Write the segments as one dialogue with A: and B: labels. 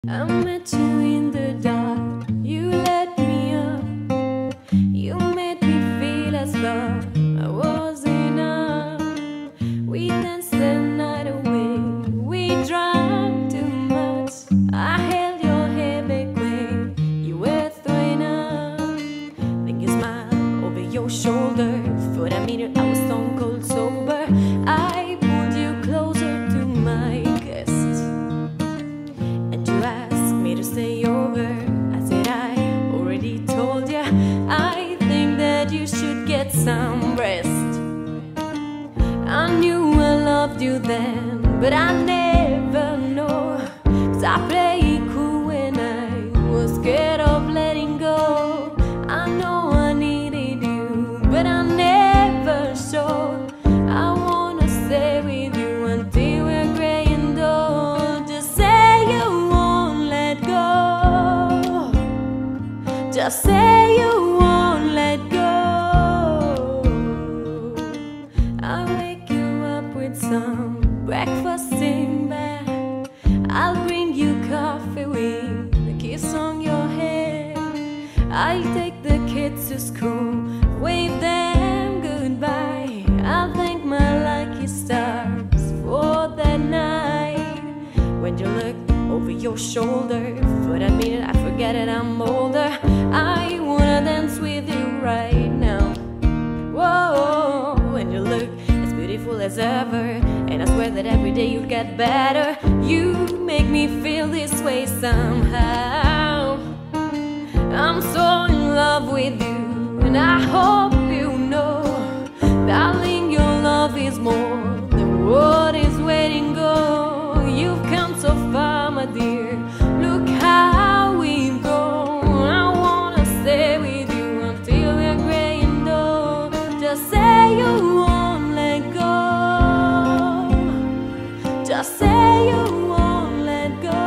A: I met you in the dark, you let me up. You made me feel as though I was enough. We danced the night away, we drank too much. I held your hair back when you were throwing up. Then you smiled over your shoulder. For a minute I was stone cold sober. I pulled you closer to my chest, and you asked me to stay over. I said I already told you. I think that you should get some rest. I knew I loved you then, but I never know. 'Cause I played cool when I was scared of letting go. I know I needed you, but I never showed. I wanna stay with you until we're gray and old. Just say you won't let go. Just say you won't let go. I'll wake you up with some breakfast in bed. I'll bring you coffee with a kiss on your head. I'll take the kids to school, wave them goodbye. I'll thank my lucky stars for that night. When you look over your shoulder, for that minute I forget that I'm older. I wanna dance with you right now. Whoa, when you look as beautiful as ever, and I swear that every day you'll get better. You make me feel this way somehow. I'm so in love with you, and I hope you know, darling, your love is more than what is waiting. Go, you've come so far, my dear. Look how we've grown. I wanna stay with you until we're gray and old. Just say you won't let go. Just say you won't let go.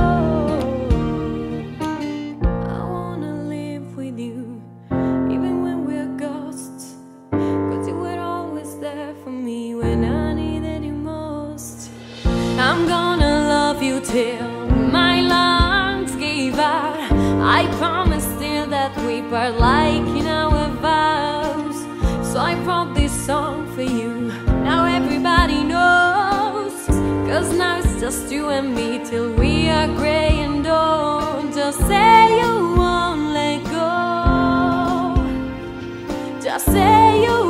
A: I wanna live with you, even when we're ghosts. 'Cause you were always there for me when I needed you most. I'm gonna love you till my lungs give out. I promise still that we part like in our vows. So I wrote this song for you, now everybody knows. 'Cause now it's just you and me till we are gray and old. Just say you won't let go. Just say you